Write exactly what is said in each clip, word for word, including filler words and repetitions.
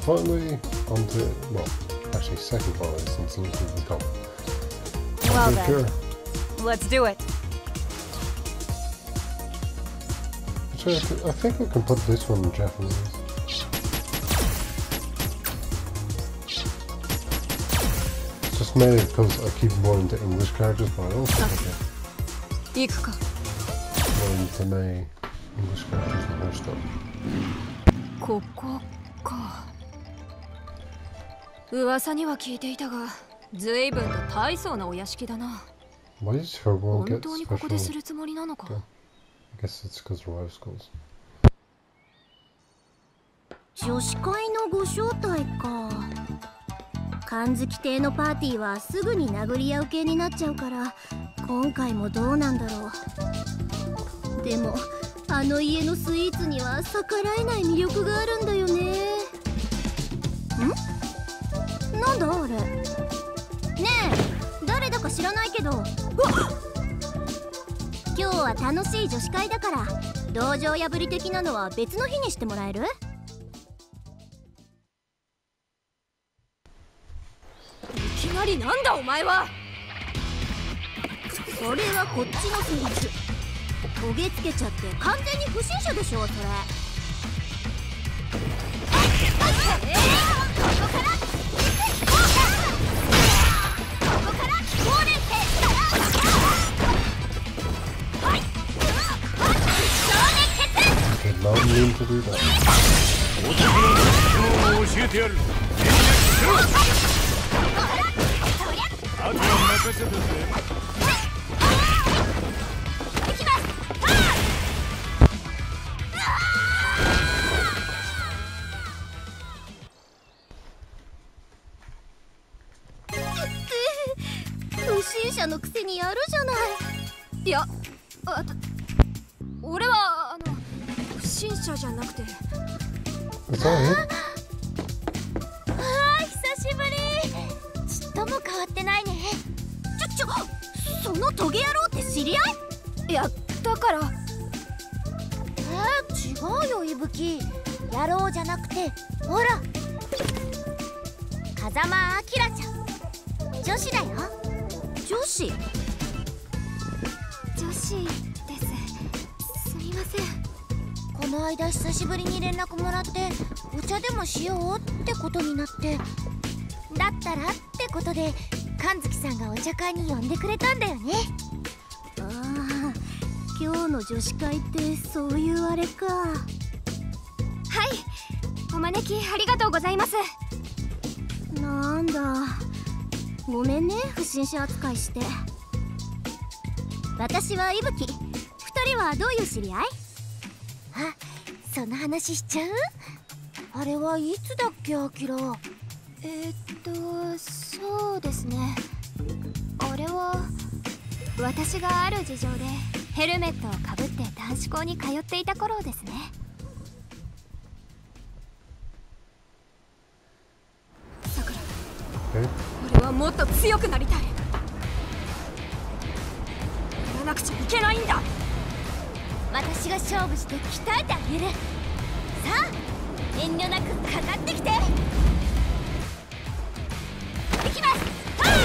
finally, on to, well, actually second finally since Link has become. Well then, let's do it. Actually, I, th I think I can put this one in Japanese. It's just mainly because I keep more into English characters, but I also think I more into my English characters and their stuff. ここか。噂には聞いていたが、ずいぶんと大層なお屋敷だな。 Why does her one 本 get 当にここでする special? つもりなのか。 I guess it's because her wife's schools. 女子会のご招待か。感づき亭のパーティーはすぐに殴り合う系になっちゃうから、今回もどうなんだろう。でもあの家のスイーツには逆らえない魅力があるんだよね。ん？なんだあれ。ねえ、誰だか知らないけど。今日は楽しい女子会だから道場破り的なのは別の日にしてもらえる？ いきなりなんだお前は。 それはこっちのセリフ。焦げつけちゃって完全に不審者でしょそれ。えー、ここからここから高連携はい少年決戦。 Did not mean to do that. 教えてやる。あとは任せてくれ。 不審者のくせにやるじゃない。 いや、あた俺はあの不審者じゃなくて。 It's all him? ああ、久しぶり。ちっとも変わってないね。ちょちょ、そのトゲ野郎って知り合い？ いや、だから。 えー、違うよ、いぶき。野郎じゃなくて、ほら、風間あきらちゃん。女子だよ。女子？ 女子です。すみません。 この間久しぶりに連絡もらってお茶でもしようってことになって、だったらってことで神月さんがお茶会に呼んでくれたんだよね。ああ、今日の女子会ってそういうあれか。はい、 お招きありがとうございます。 なんだ、ごめんね、不審者扱いして。私はいぶき。二人はどういう知り合い？あ、その話しちゃう？あれはいつだっけ、アキラ。 えー、っとそうですね。あれは私がある事情でヘルメットをかぶって男子校に通っていた頃ですね。さくら、俺はもっと強くなりたい。やらなくちゃいけないんだ。 私が勝負して鍛えてあげる。さあ、遠慮なくかかってきて。いきます。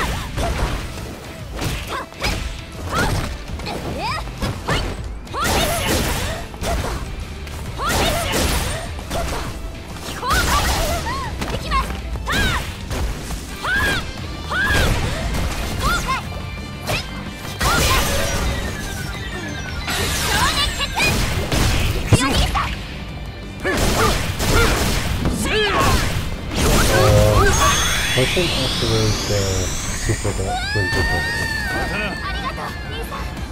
I think afterwards, uh, super that went good over. ありがとう、兄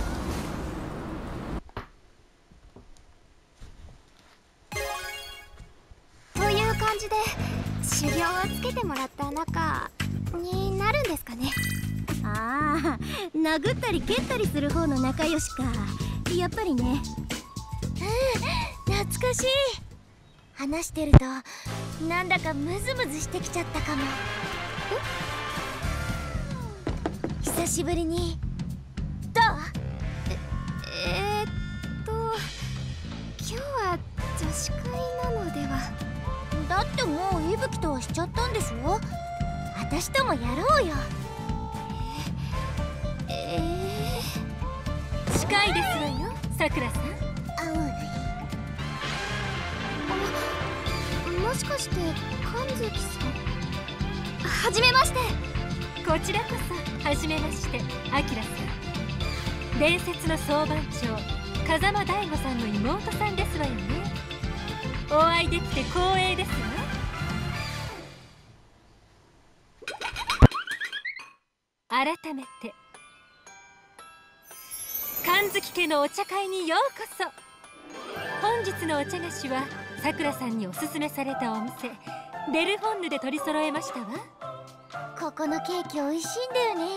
さん。 という感じで修行をつけてもらった仲になるんですかね。 ああ、殴ったり蹴ったりする方の仲良しか。やっぱりね。うん、懐かしい。話してるとなんだかムズムズしてきちゃったかも。久しぶりにどう？ ええー、っと今日は女子会なのでは。 だってもうい吹としちゃったんでしょ。私ともやろうよ。 ええー、近いですわよ、さくらさん。 あ、もしかして神月さん。はじめまして。 こちらこそはじめまして、あきらさん。伝説の総番長風間大吾さんの妹さんですわよね。お会いできて光栄ですわ。改めて神月家のお茶会にようこそ。本日のお茶菓子はさくらさんにおすすめされたお店デルフォンヌで取り揃えましたわ。 ここのケーキ美味しいんだよね。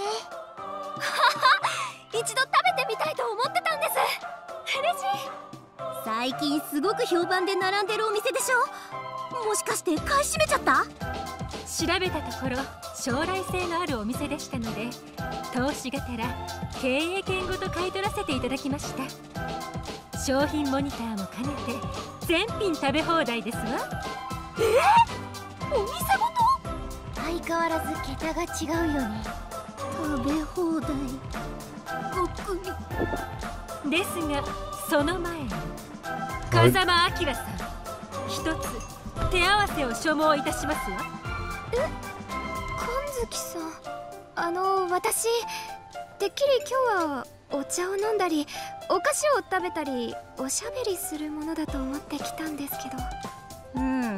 一度食べてみたいと思ってたんです。嬉しい。 最近すごく評判で並んでるお店でしょ。もしかして買い占めちゃった？ 調べたところ将来性のあるお店でしたので、投資がてら経営権ごと買い取らせていただきました。商品モニターも兼ねて全品食べ放題ですわ。 えー、お店ごと？ 相変わらず桁が違うよね。食べ放題ごくりですが、その前に風間明さん、一つ手合わせを所望いたしますわ。 え、神月さん、あの私てっきり今日はお茶を飲んだりお菓子を食べたりおしゃべりするものだと思ってきたんですけど。 うん、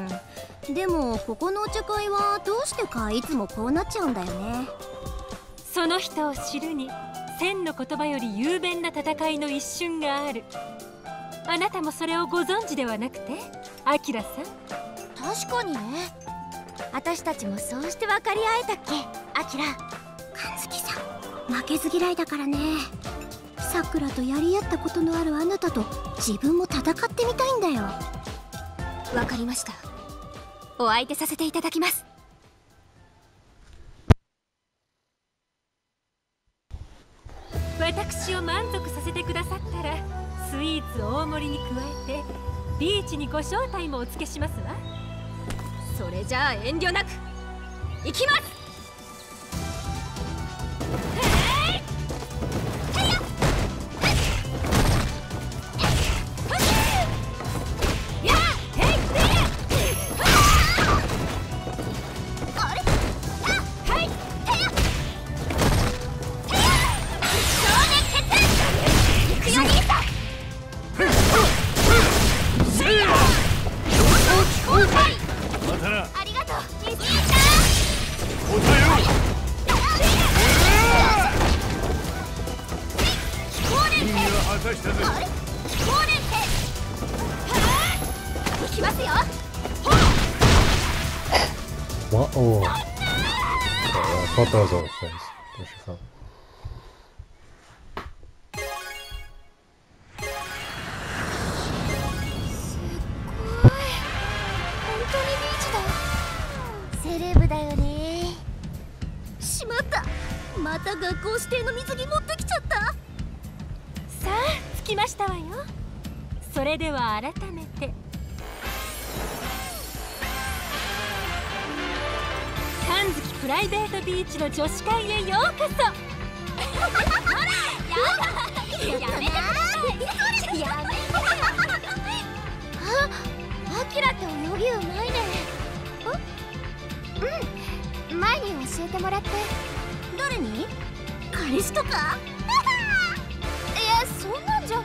でもここのお茶会はどうしてかいつもこうなっちゃうんだよね。 その人を知るに千の言葉より雄弁な戦いの一瞬がある。あなたもそれをご存知ではなくて、アキラさん。 確かにね。私たちもそうして分かり合えたっけ、アキラ。神月さん負けず嫌いだからね。さくらとやり合ったことのあるあなたと自分も戦ってみたいんだよ。 わかりました。お相手させていただきます。 私を満足させてくださったらスイーツ大盛りに加えてビーチにご招待もお付けしますわ。 それじゃあ遠慮なく行きます。 What? Oh. Oh, I thought that was on her face. There she fell. すごい。本当にビーチだ。 セレブだよね。しまった。また学校指定の水着持ってきちゃった。 さあ着きましたわよ。それでは改めて神月プライベートビーチの女子会へようこそ。 やめてください。やめて。あ、アキラって泳ぎうまいね。 うん、前に教えてもらって。 誰に？彼氏とか？いや、そんなんじゃ。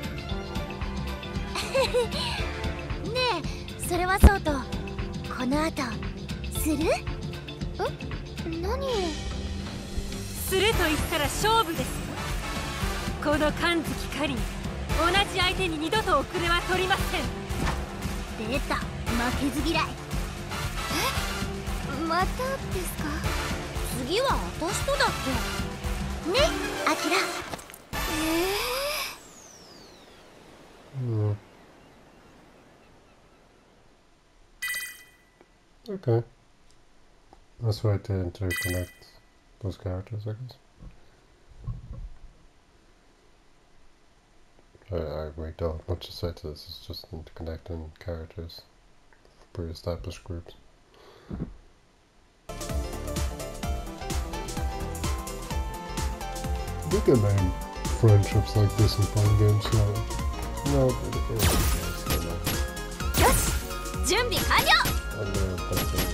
ねえ、それはそうとこの後する？ え？何を？ すると言ったら勝負ですよ。この神月カリン、同じ相手に二度と遅れは取りません。 出た、負けず嫌い。 え？またですか？ 次は私とだっけね、アキラ。 え Mm. Okay. That's way to interconnect those characters, I guess. I, I really don't have much to say to this. It's just interconnecting characters, pre-established groups. You can name friendships like this in fun games, so no, it, it, it, it, it, it, よし準備完了 and, uh, that's it.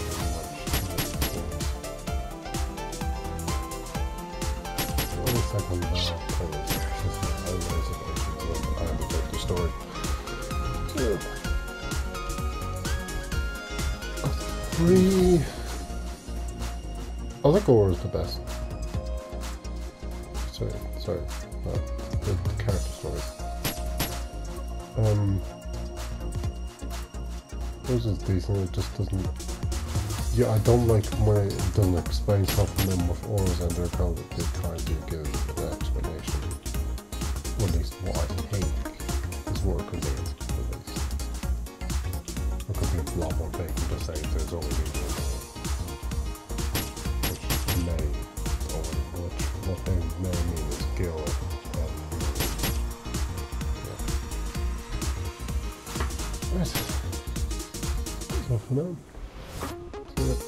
One second now, please. I realize it, I have to take the story. So, three. I think Aura is the best. Sorry, sorry, no, the, the character story. Um, this is decent. It just doesn't. Yeah, I don't like when it doesn't explain stuff and then with Auras and their code they try to give an explanation. Or at least what I think is what it could be. At least it could be a lot more big than just saying there's only one. Which may, or which what they may mean is skill. Um, yeah. Right. So for now, see ya.